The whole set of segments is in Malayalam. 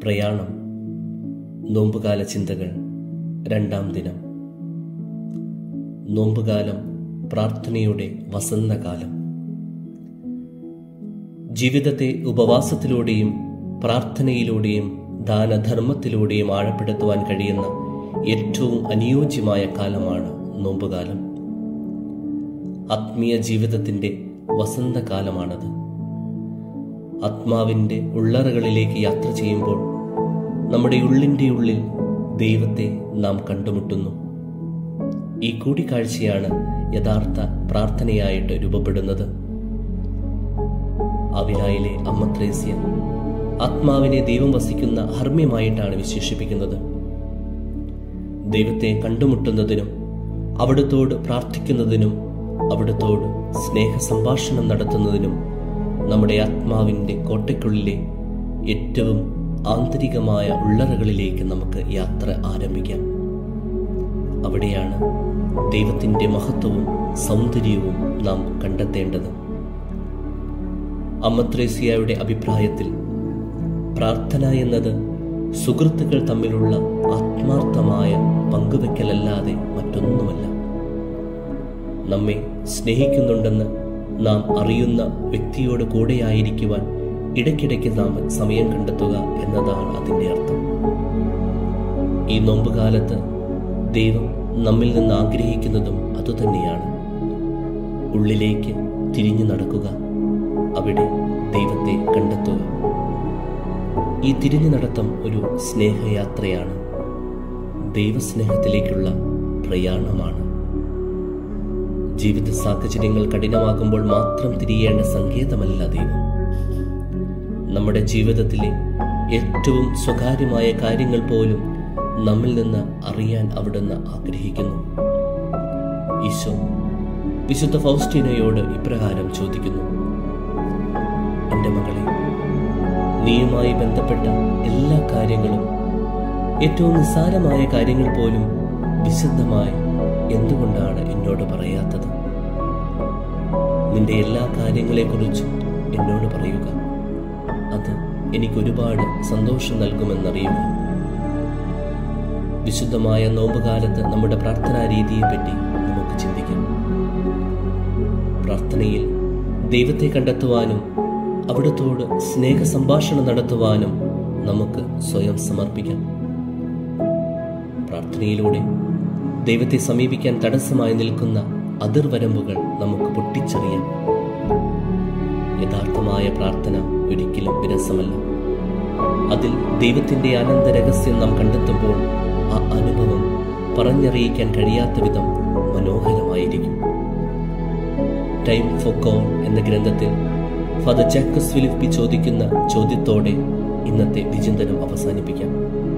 പ്രയാണം നോമ്പുകാല ചിന്തകൾ രണ്ടാം ദിനം. നോമ്പുകാലം പ്രാർത്ഥനയുടെ വസന്തകാലം. ജീവിതത്തെ ഉപവാസത്തിലൂടെയും പ്രാർത്ഥനയിലൂടെയും ദാനധർമ്മത്തിലൂടെയും ആഴപ്പെടുത്തുവാൻ കഴിയുന്ന ഏറ്റവും അനുയോജ്യമായ കാലമാണ് നോമ്പുകാലം. ആത്മീയ ജീവിതത്തിന്റെ വസന്തകാലമാണത്. ആത്മാവിന്റെ ഉള്ളറകളിലേക്ക് യാത്ര ചെയ്യുമ്പോൾ നമ്മുടെ ഉള്ളിന്റെ ഉള്ളിൽ ദൈവത്തെ നാം കണ്ടുമുട്ടുന്നു. ഈ കൂടിക്കാഴ്ചയാണ് യഥാർത്ഥ പ്രാർത്ഥനയായിട്ട് രൂപപ്പെടുന്നത്. അവിലായിലെ അമ്മ ത്രേസ്യ ആത്മാവിനെ ദൈവം വസിക്കുന്ന ഹർമ്മ്യമായിട്ടാണ് വിശേഷിപ്പിക്കുന്നത്. ദൈവത്തെ കണ്ടുമുട്ടുന്നതിനും അവിടുത്തോട് പ്രാർത്ഥിക്കുന്നതിനും അവിടുത്തോട് സ്നേഹ സംഭാഷണം നടത്തുന്നതിനും നമ്മുടെ ആത്മാവിന്റെ കോട്ടയ്ക്കുള്ളിലെ ഏറ്റവും ആന്തരികമായ ഉള്ളറകളിലേക്ക് നമുക്ക് യാത്ര ആരംഭിക്കാം. അവിടെയാണ് ദൈവത്തിന്റെ മഹത്വവും സൗന്ദര്യവും നാം കണ്ടെത്തേണ്ടത്. അമ്മ ത്രേസ്യയുടെ അഭിപ്രായത്തിൽ പ്രാർത്ഥന എന്നത് സുഹൃത്തുക്കൾ തമ്മിലുള്ള ആത്മാർത്ഥമായ പങ്കുവെക്കലല്ലാതെ മറ്റൊന്നുമല്ല. നമ്മെ സ്നേഹിക്കുന്നുണ്ടെന്ന് നാം അറിയുന്ന വ്യക്തിയോട് കൂടെയായിരിക്കുവാൻ ഇടയ്ക്കിടയ്ക്ക് നാം സമയം കണ്ടെത്തുക എന്നതാണ് അതിൻ്റെ അർത്ഥം. ഈ നോമ്പുകാലത്ത് ദൈവം നമ്മിൽ നിന്ന് ആഗ്രഹിക്കുന്നതും അതുതന്നെയാണ്. ഉള്ളിലേക്ക് തിരിഞ്ഞു നടക്കുക, അവിടെ ദൈവത്തെ കണ്ടെത്തുക. ഈ തിരിഞ്ഞു നടത്തം ഒരു സ്നേഹയാത്രയാണ്, ദൈവസ്നേഹത്തിലേക്കുള്ള പ്രയാണമാണ്. ജീവിത സാഹചര്യങ്ങൾ കഠിനമാകുമ്പോൾ മാത്രം തിരിയേണ്ട സങ്കേതമല്ല ദൈവം. നമ്മുടെ ജീവിതത്തിലെ ഏറ്റവും സ്വകാര്യമായ കാര്യങ്ങൾ പോലും നമ്മിൽ നിന്ന് അറിയാൻ അവിടുന്ന് ആഗ്രഹിക്കുന്നു. ഈശോ വിശുദ്ധ ഫൗസ്റ്റീനയോട് ഇപ്രകാരം ചോദിക്കുന്നു: എൻ്റെ മകളെ, നീയുമായി ബന്ധപ്പെട്ട എല്ലാ കാര്യങ്ങളും, ഏറ്റവും നിസ്സാരമായ കാര്യങ്ങൾ പോലും വിശദമായി എന്തുകൊണ്ടാണ് എന്നോട് പറയാത്തത്? നിന്റെ എല്ലാ കാര്യങ്ങളെക്കുറിച്ചും എന്നോട് പറയുക. അത് എനിക്ക് ഒരുപാട് സന്തോഷം നൽകുമെന്നറിയുക. വിശുദ്ധമായ നോമ്പുകാലത്ത് നമ്മുടെ പ്രാർത്ഥനാ രീതിയെപ്പറ്റി നമുക്ക് ചിന്തിക്കാം. പ്രാർത്ഥനയിൽ ദൈവത്തെ കണ്ടെത്തുവാനും അവിടുത്തോട് സ്നേഹ സംഭാഷണം നടത്തുവാനും നമുക്ക് സ്വയം സമർപ്പിക്കാം. പ്രാർത്ഥനയിലൂടെ ദൈവത്തെ സമീപിക്കാൻ തടസ്സമായി നിൽക്കുന്ന അതിർവരമ്പുകൾ നമുക്ക് പൊട്ടിച്ചറിയാം. യഥാർത്ഥമായ പ്രാർത്ഥന ഒരിക്കലും വിരസമല്ല. അതിൽ ദൈവത്തിന്റെ അനന്ത രഹസ്യം നാം കണ്ടെത്തുമ്പോൾ ആ അനുഭവം പറഞ്ഞറിയിക്കാൻ കഴിയാത്ത വിധം മനോഹരമായിരിക്കും. ടൈം ഫോർ കോൾ എന്ന ഗ്രന്ഥത്തിൽ ഫാദർ ജാക്കസ് ഫിലിപ്പി ചോദിക്കുന്ന ചോദ്യത്തോടെ ഇന്നത്തെ വിചിന്തനം അവസാനിപ്പിക്കാം.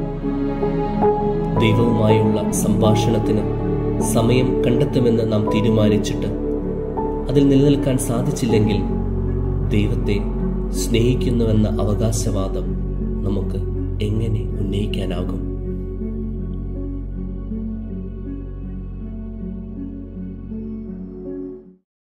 ദൈവവുമായുള്ള സംഭാഷണത്തിന് സമയം കണ്ടെത്തുമെന്ന് നാം തീരുമാനിച്ചിട്ട് അതിൽ നിലനിൽക്കാൻ സാധിച്ചില്ലെങ്കിൽ ദൈവത്തെ സ്നേഹിക്കുന്നുവെന്ന അവകാശവാദം നമുക്ക് എങ്ങനെ ഉന്നയിക്കാനാകും?